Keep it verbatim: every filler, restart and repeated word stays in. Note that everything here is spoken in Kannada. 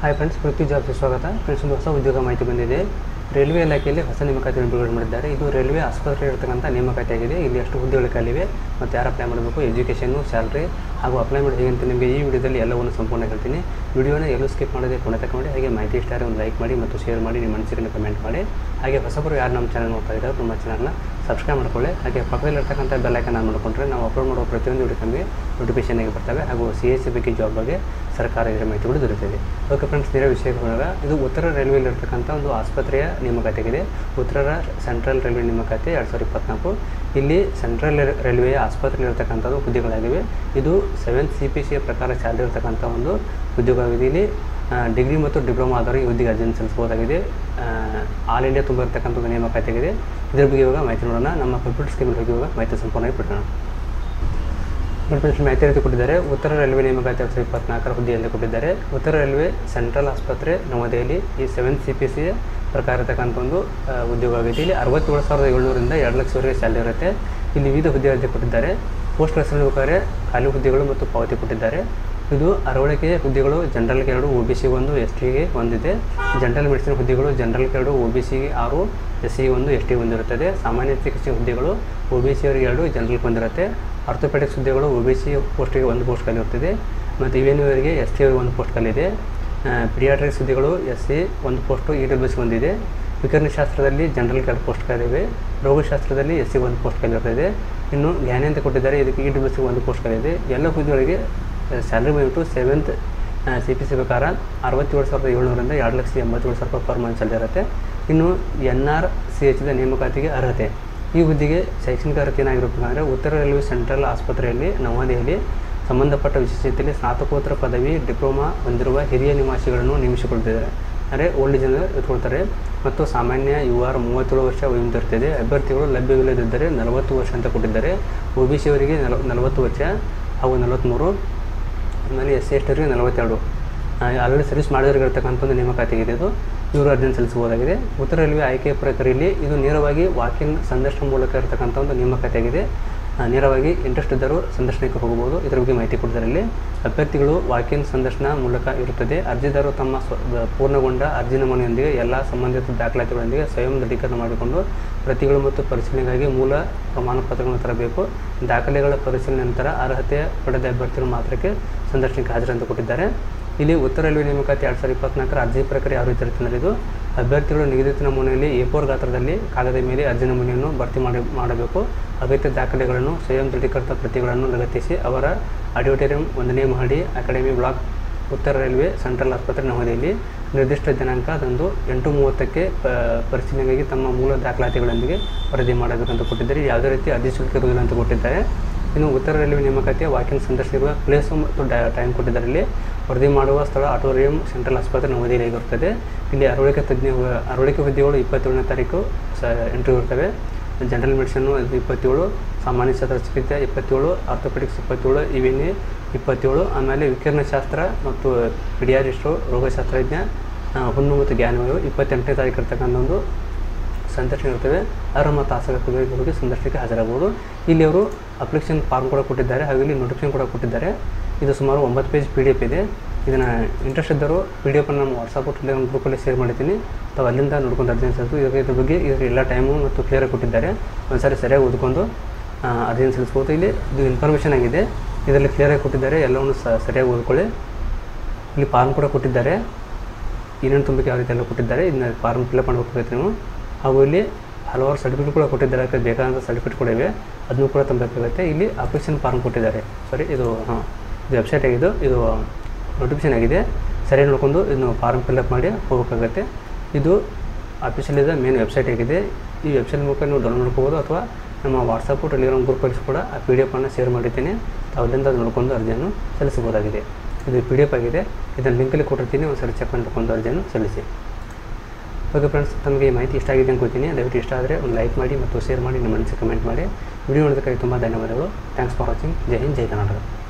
ಹಾಯ್ ಫ್ರೆಂಡ್ಸ್, ಪೃಥ್ವಿ ಜಾಬ್ಗೆ ಸ್ವಾಗತ. ಫ್ರೆಂಡ್ಸ್, ಒಂದು ಹೊಸ ಉದ್ಯೋಗ ಮಾಹಿತಿ ಬಂದಿದೆ. ರೈಲ್ವೆ ಇಲಾಖೆಯಲ್ಲಿ ಹೊಸ ನೇಮಕಾತಿಯನ್ನು ಬಿಡುಗಡೆ ಮಾಡಿದ್ದಾರೆ. ಇದು ರೈಲ್ವೆ ಆಸ್ಪತ್ರೆ ಇರತಕ್ಕಂಥ ನೇಮಕಾತಿಯಾಗಿದೆ. ಇಲ್ಲಿ ಎಷ್ಟು ಹುದ್ದೆಗಳು ಖಾಲಿವೆ ಮತ್ತು ಯಾರು ಅಪ್ಲೈ ಮಾಡಬೇಕು, ಎಜುಕೇಷನ್ನು, ಸ್ಯಾಲ್ರಿ ಹಾಗೂ ಅಪ್ಲೈ ಮಾಡಿ ಹೇಗೆ ಅಂತ ನಿಮಗೆ ಈ ವಿಡಿಯೋದಲ್ಲಿ ಎಲ್ಲವನ್ನು ಸಂಪೂರ್ಣ ಹೇಳ್ತೀನಿ. ವಿಡಿಯೋನ ಎಲ್ಲೂ ಸ್ಕಿಪ್ ಮಾಡದೆ ಕೊನೆ ತನಕ ಮಾಡಿ. ಹಾಗೆ ಮಾಹಿತಿ ಇಷ್ಟ ಆದರೆ ಒಂದು ಲೈಕ್ ಮಾಡಿ ಮತ್ತು ಶೇರ್ ಮಾಡಿ, ನಿಮ್ಮ ಮನಸ್ಸಿಗೆ ಕಮೆಂಟ್ ಮಾಡಿ. ಹಾಗೆ ಹೊಸಬರು ಯಾರು ನಮ್ಮ ಚಾನಲ್ ನೋಡ್ತಾ ಇದ್ದಾರೆ ನಮ್ಮ ಚಾನಲ್ನ ಸಬ್ಸ್ಕ್ರೈಬ್ ಮಾಡ್ಕೊಳ್ಳಿ. ಹಾಗೆ ಪಕ್ಕದಲ್ಲಿರ್ತಕ್ಕಂಥ ಬೆಲ್ ಐಕಾನ್ ಆನ್ ಮಾಡಿಕೊಂಡ್ರೆ ನಾವು ಅಪ್ಲೋಡ್ ಮಾಡುವ ಪ್ರತಿಯೊಂದು ವಿಡಿಯೋ ನಮಗೆ ನೋಟಿಫಿಕೇಷನ್ ಆಗಿ ಬರ್ತವೆ. ಹಾಗೂ ಸಿ ಎಸ್ ಸಿ ಬಗ್ಗೆ ಜಾಬ್ ಬಗ್ಗೆ ಸರ್ಕಾರ ಇದರ ಮಾಹಿತಿಗಳು ದೊರೆತಿದೆ. ಓಕೆ ಫ್ರೆಂಡ್ಸ್, ನೇರ ವಿಷಯಕ್ಕೆ ಹೋದಾಗ ಇದು ಉತ್ತರ ರೈಲ್ವೆಯಲ್ಲಿರ್ತಕ್ಕಂಥ ಒಂದು ಆಸ್ಪತ್ರೆಯ ನೇಮಕಾತಿಯಾಗಿದೆ. ಉತ್ತರ ಸೆಂಟ್ರಲ್ ರೈಲ್ವೆ ನೇಮಕಾತಿ ಎರಡು ಸಾವಿರದ ಇಪ್ಪತ್ತ್ನಾಲ್ಕು. ಇಲ್ಲಿ ಸೆಂಟ್ರಲ್ ರೈಲ್ವೆಯ ಆಸ್ಪತ್ರೆಯಲ್ಲಿರ್ತಕ್ಕಂಥದ್ದು ಹುದ್ದೆಗಳಾಗಿವೆ. ಇದು ಸೆವೆಂತ್ ಸಿ ಪಿ ಸಿಯ ಪ್ರಕಾರ ಸ್ಯಾಲರಿ ಇರತಕ್ಕಂಥ ಒಂದು ಉದ್ಯೋಗವಾಗಿದೆ. ಇಲ್ಲಿ ಡಿಗ್ರಿ ಮತ್ತು ಡಿಪ್ಲೊಮಾ ಆದರೂ ಈ ಹುದ್ದೆಗೆ ಅರ್ಜಿಯನ್ನು ಸಲ್ಲಿಸಬಹುದಾಗಿದೆ. ಆಲ್ ಇಂಡಿಯಾ ತುಂಬ ಇರತಕ್ಕಂಥ ಒಂದು ನೇಮಕಾತಿಯಾಗಿದೆ. ಇದರ ಬಗ್ಗೆ ಇವಾಗ ಮಾಹಿತಿ ನೋಡೋಣ. ನಮ್ಮ ಕಂಪ್ಯೂಟರ್ ಸ್ಕೀಮಲ್ಲಿ ಹೋಗಿ ಇವಾಗ ಮಾಹಿತಿ ಸಂಪೂರ್ಣವಾಗಿ ಬಿಡೋಣ. ಮಾಹಿತಿ ರೀತಿ ಕೊಟ್ಟಿದ್ದಾರೆ. ಉತ್ತರ ರೈಲ್ವೆ ನೇಮಕಾತಿ ಎರಡು ಸಾವಿರದ ಇಪ್ಪತ್ತ್ನಾಲ್ಕರ ಹುದ್ದೆಯಲ್ಲಿ ಕೊಟ್ಟಿದ್ದಾರೆ. ಉತ್ತರ ರೈಲ್ವೆ ಸೆಂಟ್ರಲ್ ಆಸ್ಪತ್ರೆ ನವದೆಹಲಿ ಈ ಸೆವೆನ್ ಸಿ ಪಿ ಸಿಯ ಪ್ರಕಾರ ಇರತಕ್ಕಂಥ ಒಂದು ಉದ್ಯೋಗವಾಗಿದೆ. ಇಲ್ಲಿ ಅರವತ್ತೇಳು ಸಾವಿರದ ಏಳ್ನೂರಿಂದ ಎರಡು ಲಕ್ಷವರೆಗೆ ಸ್ಯಾಲರಿ ಇರುತ್ತೆ. ಇಲ್ಲಿ ವಿವಿಧ ಹುದ್ದೆಗಳಿಗೆ ಕೊಟ್ಟಿದ್ದಾರೆ. ಪೋಸ್ಟ್ ಹೆಸರು ಬೇಕಾದ್ರೆ ಖಾಲಿ ಹುದ್ದೆಗಳು ಮತ್ತು ಪಾವತಿ ಕೊಟ್ಟಿದ್ದಾರೆ. ಇದು ಅರವಳಿಕೆಯ ಹುದ್ದೆಗಳು ಜನರಲ್ಗೆ ಎರಡು, ಒ ಬಿ ಸಿಗೆ ಒಂದು, ಎಸ್ ಟಿಗೆ ಒಂದಿದೆ. ಜನರಲ್ ಮೆಡಿಸಿನ್ ಹುದ್ದೆಗಳು ಜನರಲ್ಗೆ ಎರಡು, ಒ ಬಿ ಸಿಗೆ ಆರು, ಎಸ್ ಸಿಗೆ ಒಂದು, ಎಸ್ ಟಿಗೆ ಒಂದಿರುತ್ತದೆ. ಸಾಮಾನ್ಯ ಚಿಕಿತ್ಸೆ ಹುದ್ದೆಗಳು ಒ ಬಿ ಸಿ ಅವರಿಗೆ ಎರಡು, ಜನರಲ್ಗೆ ಒಂದಿರುತ್ತೆ. ಆರ್ಥೋಪೆಡಿಕ್ಸ್ ಹುದ್ದೆಗಳು ಒ ಬಿ ಸಿ ಪೋಸ್ಟಿಗೆ ಒಂದು ಪೋಸ್ಟ್ ಖಾಲಿ ಇರ್ತದೆ ಮತ್ತು ಇ ಎನ್ ಇವರಿಗೆ ಎಸ್ ಟಿ ಅವರಿಗೆ ಒಂದು ಪೋಸ್ಟ್ ಖಾಲಿ ಇದೆ. ಪಿಡಿಯಾಟ್ರಿಕ್ಸ್ ಹುದ್ದೆಗಳು ಎಸ್ ಸಿ ಒಂದು ಪೋಸ್ಟು, ಇ ಡಬ್ಲ್ಯೂ ಸಿ ಒಂದಿದೆ. ವಿಕಿರಣಶಾಸ್ತ್ರದಲ್ಲಿ ಜನರಲ್ಗೆ ಎರಡು ಪೋಸ್ಟ್ ಖಾಲಿವೆ. ರೋಗಶಾಸ್ತ್ರದಲ್ಲಿ ಎಸ್ ಸಿ ಒಂದು ಪೋಸ್ಟ್ ಖಾಲಿ ಇರ್ತದೆ. ಇನ್ನು ಜ್ಞಾನಿ ಅಂತ ಕೊಟ್ಟಿದ್ದಾರೆ, ಇದಕ್ಕೆ ಇ ಡಬ್ಲ್ಯೂ ಸಿ ಒಂದು ಪೋಸ್ಟ್ ಖಾಲಿ ಇದೆ. ಎಲ್ಲ ಹುದ್ದೆಗಳಿಗೆ ಸ್ಯಾಲ್ರಿ ಬಂದ್ಬಿಟ್ಟು ಸೆವೆಂತ್ ಸಿ ಪಿ ಸಿ ಪ್ರಕಾರ ಅರವತ್ತೇಳು ಸಾವಿರದ ಏಳ್ನೂರಿಂದ ಎರಡು ಲಕ್ಷದ ಎಂಬತ್ತೇಳು ಸಾವಿರ ರೂಪಾಯಿ ಪರ್ ಮಂತ್ ಸ್ಯಾಲರಿ ಇರುತ್ತೆ. ಇನ್ನು ಎನ್ ಆರ್ ಸಿ ಎಚ್ದ ನೇಮಕಾತಿಗೆ ಅರ್ಹತೆ. ಈ ಹುದ್ದೆಗೆ ಶೈಕ್ಷಣಿಕ ಅರ್ಹತೆ ಏನಾಗಿರಬೇಕಂದ್ರೆ ಉತ್ತರ ರೈಲ್ವೆ ಸೆಂಟ್ರಲ್ ಆಸ್ಪತ್ರೆಯಲ್ಲಿ ನವದೆಹಲಿ ಸಂಬಂಧಪಟ್ಟ ವಿಶೇಷತೆಯಲ್ಲಿ ಸ್ನಾತಕೋತ್ತರ ಪದವಿ ಡಿಪ್ಲೊಮಾ ಹೊಂದಿರುವ ಹಿರಿಯ ನಿವಾಸಿಗಳನ್ನು ನೇಮಿಸಿಕೊಳ್ತಿದ್ದಾರೆ. ಅಂದರೆ ಓಲ್ಡ್ ಜನರು ಎತ್ಕೊಳ್ತಾರೆ. ಮತ್ತು ಸಾಮಾನ್ಯ ಯು ಆರ್ ಮೂವತ್ತೇಳು ವರ್ಷ ವಯೋಮಿತಿರುತ್ತದೆ. ಅಭ್ಯರ್ಥಿಗಳು ಲಭ್ಯವಿಲ್ಲದಿದ್ದರೆ ನಲವತ್ತು ವರ್ಷ ಅಂತ ಕೊಟ್ಟಿದ್ದಾರೆ. ಒ ಬಿ ಸಿ ಅವರಿಗೆ ನಲ ನಲವತ್ತು ವರ್ಷ ಹಾಗೂ ನಲವತ್ತ್ಮೂರು. ಆಮೇಲೆ ಎಸ್ ಸಿ ಎಸ್ ಟಿಯವರಿಗೆ ನಲವತ್ತೆರಡು. ಆಲ್ರೆಡಿ ಸರ್ವಿಸ್ ಮಾಡಿದವರಿಗಿರ್ತಕ್ಕಂಥ ಒಂದು ನೇಮಕಾತಿಯಾಗಿದೆ. ಇದು ಇವರು ಅರ್ಜಿಯನ್ನು ಸಲ್ಲಿಸಬಹುದಾಗಿದೆ. ಉತ್ತರ ರೈಲ್ವೆ ಆಯ್ಕೆಯ ಪ್ರಕ್ರಿಯೆಯಲ್ಲಿ ಇದು ನೇರವಾಗಿ ವಾಕಿನ್ ಸಂದರ್ಶನ ಮೂಲಕ ಇರತಕ್ಕಂಥ ಒಂದು ನೇಮಕಾತಿಯಾಗಿದೆ. ನೇರವಾಗಿ ಇಂಟ್ರೆಸ್ಟ್ ಇದ್ದರೂ ಸಂದರ್ಶನಕ್ಕೆ ಹೋಗಬಹುದು. ಇದರ ಬಗ್ಗೆ ಮಾಹಿತಿ ಕೊಡ್ತಾರೆ. ಇಲ್ಲಿ ಅಭ್ಯರ್ಥಿಗಳು ವಾಕಿನ್ ಸಂದರ್ಶನ ಮೂಲಕ ಇರುತ್ತದೆ. ಅರ್ಜಿದಾರರು ತಮ್ಮ ಸ್ವ ಪೂರ್ಣಗೊಂಡ ಅರ್ಜಿ ನಮೂನೆಯೊಂದಿಗೆ ಎಲ್ಲ ಸಂಬಂಧಿತ ದಾಖಲಾತಿಗಳೊಂದಿಗೆ ಸ್ವಯಂ ದೃಢೀಕರಣ ಮಾಡಿಕೊಂಡು ಪ್ರತಿಗಳು ಮತ್ತು ಪರಿಶೀಲನೆಗಾಗಿ ಮೂಲ ಪ್ರಮಾಣ ಪತ್ರಗಳನ್ನು ತರಬೇಕು. ದಾಖಲೆಗಳ ಪರಿಶೀಲನೆ ನಂತರ ಅರ್ಹತೆ ಪಡೆದ ಅಭ್ಯರ್ಥಿಗಳು ಮಾತ್ರಕ್ಕೆ ಸಂದರ್ಶನಕ್ಕೆ ಹಾಜರಂತ ಕೊಟ್ಟಿದ್ದಾರೆ. ಇಲ್ಲಿ ಉತ್ತರ ರೈಲ್ವೆ ನೇಮಕಾತಿ ಎರಡು ಸಾವಿರದ ಇಪ್ಪತ್ತ್ನಾಲ್ಕರ ಅರ್ಜಿ ಪ್ರಕ್ರಿಯೆ ಯಾವ ರೀತಿ ಇರುತ್ತದೆ. ಇದು ಅಭ್ಯರ್ಥಿಗಳು ನಿಗದಿತ ನಮೂನೆಯಲ್ಲಿ ಎ ಫೋರ್ ಗಾತ್ರದಲ್ಲಿ ಕಾಗದ ಮೇಲೆ ಅರ್ಜಿ ನಮೂನೆಯನ್ನು ಭರ್ತಿ ಮಾಡಿ ಮಾಡಬೇಕು. ಅಗತ್ಯ ದಾಖಲೆಗಳನ್ನು ಸ್ವಯಂ ದೃಢೀಕೃತ ಪ್ರತಿಗಳನ್ನು ಲಗತ್ತಿಸಿ ಅವರ ಆಡಿಟೋರಿಯಂ ಒಂದನೇ ಮಹಡಿ ಅಕಾಡೆಮಿ ಬ್ಲಾಕ್ ಉತ್ತರ ರೈಲ್ವೆ ಸೆಂಟ್ರಲ್ ಆಸ್ಪತ್ರೆ ನವದೆಹಲಿ ನಿರ್ದಿಷ್ಟ ದಿನಾಂಕದಂದು ಎಂಟು ಮೂವತ್ತಕ್ಕೆ ಪರಿಶೀಲನೆಗಾಗಿ ತಮ್ಮ ಮೂಲ ದಾಖಲಾತಿಗಳೊಂದಿಗೆ ವರದಿ ಮಾಡಬೇಕಂತ ಕೊಟ್ಟಿದ್ದಾರೆ. ಯಾವುದೇ ರೀತಿ ಅರ್ಜಿ ಶುಲ್ಕ ಇರುವುದಿಲ್ಲ ಅಂತ ಕೊಟ್ಟಿದ್ದಾರೆ. ಇನ್ನು ಉತ್ತರ ರೈಲ್ವೆ ನೇಮಕಾತಿಯ ವಾಕಿಂಗ್ ಸಂದರ್ಶಿಸುವ ಪ್ಲೇಸ್ ಮತ್ತು ಟೈಮ್ ಕೊಟ್ಟಿದ್ದಾರೆ. ಇಲ್ಲಿ ವರದಿ ಮಾಡುವ ಸ್ಥಳ ಆಡಿಟೋರಿಯಂ ಸೆಂಟ್ರಲ್ ಆಸ್ಪತ್ರೆ ನವದೆಹಲಿಯಾಗಿರುತ್ತದೆ. ಇಲ್ಲಿ ಅರವಳಿಕೆ ತಜ್ಞ ಅರವಳಿಕೆ ಹುದ್ದೆಗಳು ಇಪ್ಪತ್ತೇಳನೇ ತಾರೀಕು ಸ ಎಂಟ್ರಿ ಇರ್ತವೆ. ಜನರಲ್ ಮೆಡಿಸಿನ್ನು ಇಪ್ಪತ್ತೇಳು, ಸಾಮಾನ್ಯ ಶಸ್ತ್ರಚಿಕಿತ್ಸೆ ಇಪ್ಪತ್ತೇಳು, ಆರ್ಥೋಪೆಡಿಕ್ಸ್ ಇಪ್ಪತ್ತೇಳು, ಇ ಎನ್ ಎ ಇಪ್ಪತ್ತೇಳು. ಆಮೇಲೆ ವಿಕಿರಣಶಾಸ್ತ್ರ ಮತ್ತು ಪಿಡಿಯಾರಿಸ್ಟು ರೋಗಶಾಸ್ತ್ರಜ್ಞ ಹುಣ್ಣು ಮತ್ತು ಜ್ಞಾನವಾಯು ಇಪ್ಪತ್ತೆಂಟನೇ ತಾರೀಕು ಇರ್ತಕ್ಕಂಥ ಒಂದು ಸಂದರ್ಶನ ಇರ್ತವೆ. ಅರ್ಹ ಮತ್ತು ಆಸಕ್ತರಿಗೆ ಹೋಗಿ ಸಂದರ್ಶನಕ್ಕೆ ಹಾಜರಾಗಬಹುದು. ಇಲ್ಲಿ ಅವರು ಅಪ್ಲಿಕೇಶನ್ ಫಾರ್ಮ್ ಕೂಡ ಕೊಟ್ಟಿದ್ದಾರೆ ಹಾಗೂ ಇಲ್ಲಿ ನೋಟಿಫಿಕೇಶನ್ ಕೂಡ ಕೊಟ್ಟಿದ್ದಾರೆ. ಇದು ಸುಮಾರು ಒಂಬತ್ತು ಪೇಜ್ ಪಿ ಡಿ ಎಫ್ ಇದೆ. ಇದನ್ನು ಇಂಟ್ರೆಸ್ಟ್ ಇದ್ದರು ಪಿ ಡಿ ಎಫನ್ನು ನಮ್ಮ ವಾಟ್ಸಪ್ ಟೆಲಿಗ್ರಾಮ್ ಗ್ರೂಪಲ್ಲಿ ಶೇರ್ ಮಾಡಿದ್ದೀನಿ. ತಾವು ಅಲ್ಲಿಂದ ನೋಡ್ಕೊಂಡು ಅರ್ಜಿ ಸಲ್ಲಿಸು. ಇದರ ಇದ್ರ ಬಗ್ಗೆ ಇದರ ಎಲ್ಲ ಟೈಮು ಮತ್ತು ಕ್ಲಿಯರಾಗಿ ಕೊಟ್ಟಿದ್ದಾರೆ. ಒಂದು ಸಾರಿ ಸರಿಯಾಗಿ ಓದ್ಕೊಂಡು ಅರ್ಜಿಯನ್ನು ಸಲ್ಲಿಸ್ಬೋದು. ಇಲ್ಲಿ ಇದು ಇನ್ಫಾರ್ಮೇಷನ್ ಆಗಿದೆ, ಇದರಲ್ಲಿ ಕ್ಲಿಯರಾಗಿ ಕೊಟ್ಟಿದ್ದಾರೆ. ಎಲ್ಲವನ್ನು ಸರಿಯಾಗಿ ಓದ್ಕೊಳ್ಳಿ. ಇಲ್ಲಿ ಫಾರ್ಮ್ ಕೂಡ ಕೊಟ್ಟಿದ್ದಾರೆ, ಏನೇನು ತುಂಬಕ್ಕೆ ಯಾವ ರೀತಿ ಎಲ್ಲ ಕೊಟ್ಟಿದ್ದಾರೆ. ಇದನ್ನ ಫಾರ್ಮ್ ಫಿಲಪ್ ಮಾಡಬೇಕಾಗುತ್ತೆ ನೀವು. ಹಾಗೂ ಇಲ್ಲಿ ಹಲವಾರು ಸರ್ಟಿಫಿಕೇಟ್ ಕೂಡ ಕೊಟ್ಟಿದ್ದಾರೆ. ಅದಕ್ಕೆ ಬೇಕಾದಂಥ ಸರ್ಟಿಫಿಕೇಟ್ ಕೂಡ ಇವೆ, ಅದನ್ನು ಕೂಡ ತುಂಬಬೇಕಾಗುತ್ತೆ. ಇಲ್ಲಿ ಅಪ್ಲಿಕೇಶನ್ ಫಾರ್ಮ್ ಕೊಟ್ಟಿದ್ದಾರೆ. ಸಾರಿ, ಇದು ಹಾಂ ಇದು ವೆಬ್ಸೈಟ್ ಆಗಿದ್ದು, ಇದು ನೋಟಿಫಿಕೇಶನ್ ಆಗಿದೆ. ಸರಿಯಾಗಿ ನೋಡ್ಕೊಂಡು ಇದನ್ನು ಫಾರ್ಮ್ ಫಿಲಪ್ ಮಾಡಿ ಹೋಗಬೇಕಾಗತ್ತೆ. ಇದು ಅಫಿಷಿಯಲಿದ ಮೇನ್ ವೆಬ್ಸೈಟ್ ಆಗಿದೆ. ಈ ವೆಬ್ಸೈಟ್ ಮೂಲಕ ನೀವು ಡೌನ್ಲೋಡ್ ಮಾಡ್ಕೋಬೋದು ಅಥವಾ ನಮ್ಮ ವಾಟ್ಸಪ್ಪು ಟೆಲಿಗ್ರಾಮ್ ಗ್ರೂಪಲ್ಲಿ ಕೂಡ ಆ ಪಿ ಡಿ ಎಫನ್ನು ಶೇರ್ ಮಾಡಿರ್ತೀನಿ. ಅಲ್ಲಿಂದ ಅದು ನೋಡ್ಕೊಂಡು ಅರ್ಜಿಯನ್ನು ಸಲ್ಲಿಸಬಹುದಾಗಿದೆ. ಇದು ಪಿ ಡಿ ಎಫ್ ಆಗಿದೆ. ಇದನ್ನು ಲಿಂಕಲ್ಲಿ ಕೊಟ್ಟಿರ್ತೀನಿ, ಒಂದು ಸರಿ ಚೆಕ್ ಮಾಡ್ಕೊಂಡು ಅರ್ಜಿಯನ್ನು ಸಲ್ಲಿಸಿ. ಓಕೆ ಫ್ರೆಂಡ್ಸ್, ತಮಗೆ ಈ ಮಾಹಿತಿ ಇಷ್ಟ ಆಗಿದೆ ಅನ್ಕೋತೀನಿ. ದಯವಿಟ್ಟು ಇಷ್ಟ ಆದರೆ ಒಂದು ಲೈಕ್ ಮಾಡಿ ಮತ್ತು ಶೇರ್ ಮಾಡಿ, ನಿಮ್ಮ ಮನಸ್ಸಿಗೆ ಕಮೆಂಟ್ ಮಾಡಿ. ವಿಡಿಯೋ ನೋಡೋದಕ್ಕಾಗಿ ತುಂಬ ಧನ್ಯವಾದಗಳು. Thanks for watching. Jai Hind, Jai Karnataka.